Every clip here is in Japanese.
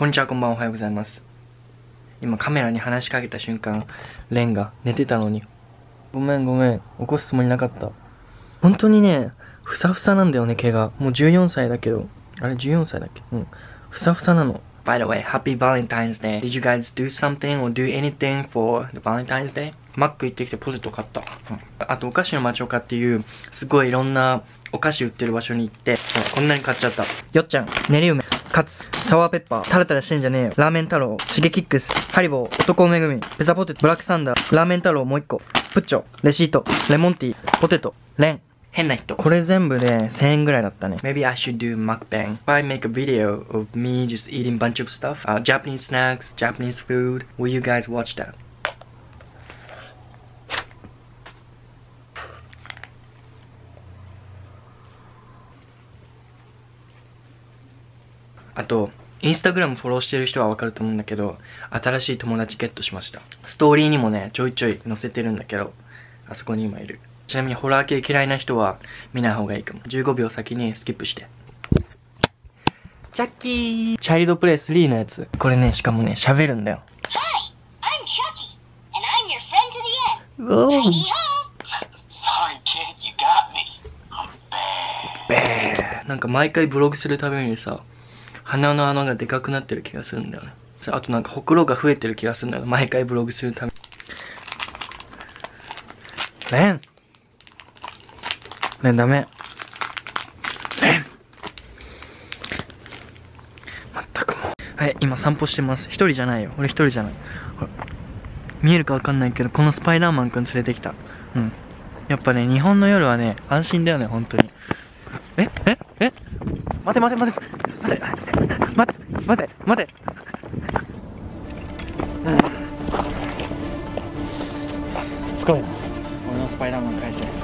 こんにちは、こんばんは、おはようございます。今カメラに話しかけた瞬間、レンが寝てたのに、ごめん、起こすつもりなかった。本当にね、ふさふさなんだよね、毛が。もう14歳だけど、あれ14歳だっけ？うん。ふさふさなの。By the way, Happy Valentine's Day. Did you guys do something or do anything for the Valentine's Day? マック行ってきてポテト買った。あと、お菓子の町岡っていう、すごいいろんなお菓子売ってる場所に行って、こんなに買っちゃった。よっちゃん、練り梅、カツ、サワーペッパー、タラタラしてんじゃねえよ。ラーメン太郎、シゲキックス、ハリボー、男めぐみ、ペザポテト、ブラックサンダー、ラーメン太郎もう一個、プッチョ、レシート、レモンティー、ポテト、レン。変な人。これ全部で1000円ぐらいだったね。Maybe I should do mukbang. If I make a video of me just eating bunch of stuff, Japanese snacks, Japanese food, will you guys watch that? あと、インスタグラムフォローしてる人はわかると思うんだけど、新しい友達ゲットしました。ストーリーにもね、ちょいちょい載せてるんだけど、あそこに今いる。ちなみにホラー系嫌いな人は見ない方がいいかも。15秒先にスキップして。チャッキーチャイルドプレイ3のやつ。これね、しかもね、喋るんだよ。Hi, I'm Chucky, and I'm your friend to the end. Tidy ho! Sorry kid, you got me. I'm bad. なんか毎回ブログするたびにさ、鼻の穴がでかくなってる気がするんだよね。あとなんかほくろが増えてる気がするんだよ。毎回ブログするたびに。レンダメ。レンまったくもう。はい、今散歩してます。一人じゃないよ。俺一人じゃない。ほら。見えるかわかんないけど、このスパイダーマンくん連れてきた。うん。やっぱね、日本の夜はね、安心だよね、本当に。待て。すごいな。俺のスパイダーマン返せ。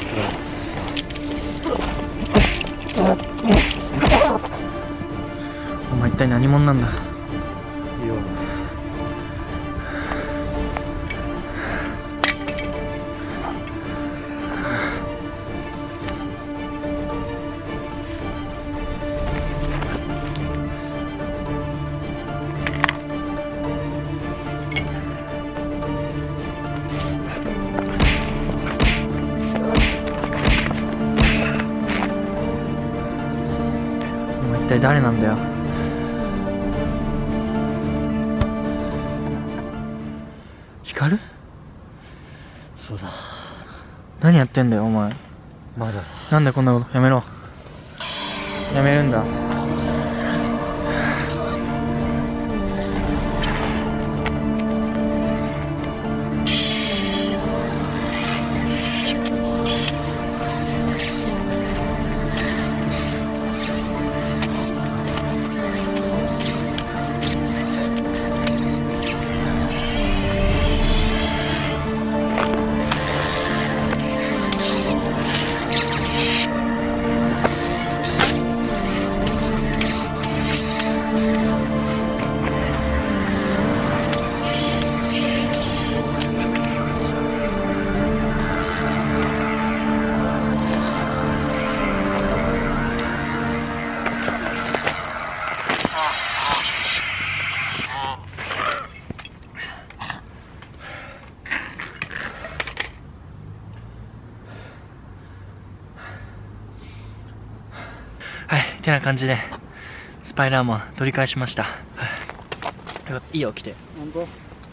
お前一体何者なんだ。いいよ。一体誰なんだよ。光？ そうだ。 何やってんだよお前。 まだ。 なんでこんなこと。やめろ。やめるんだ。はい、てな感じでスパイダーマン取り返しました。いいよ来て。本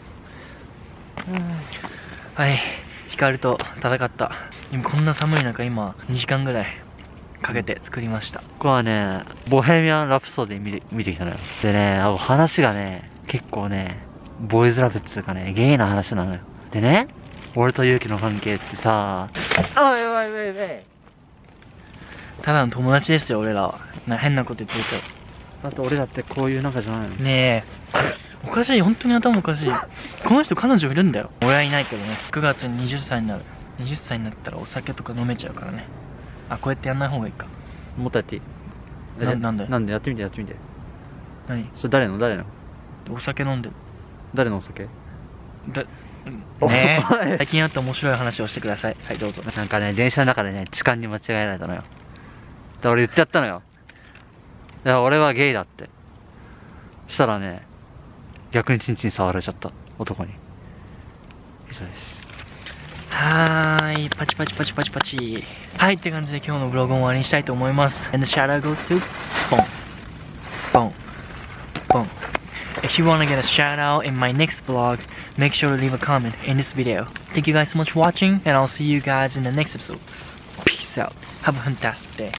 当？はい、ヒカルと戦った。今こんな寒い中、今2時間ぐらいかけて作りました。 ここはね、ボヘミアン・ラプソディ見てきたのよ。でね、話がね、結構ね、ボーイズラブっつうかね、ゲイな話なのよ。でね、俺とユウキの関係ってさ、おいただの友達ですよ、俺らは。変なこと言ってるけど。あと俺だってこういう仲じゃないの。 ねえ。おかしい、本当に頭おかしい。この人彼女いるんだよ。俺はいないけどね。9月に20歳になる。20歳になったらお酒とか飲めちゃうからね。あ、こうやってやんない方がいいか。 もっとやっていい？ なんでやってみて。 何？ それ誰のお酒飲んでる。 誰のお酒？ ねえ最近あった面白い話をしてください。はい、どうぞ。 なんかね、電車の中でね、痴漢に間違えられたのよ。で俺言ってやったのよ。だから俺はゲイだって。 したらね、逆にチンチン触られちゃった、男に。以上です。 はーい、パチパチパチパチパチ。はい、って感じで今日のブログを終わりにしたいと思います。And the shout out goes to Boom. Boom. Boom. If you want to get a shout out in my next vlog, make sure to leave a comment in this video. Thank you guys so much for watching, and I'll see you guys in the next episode. Peace out. Have a fantastic day.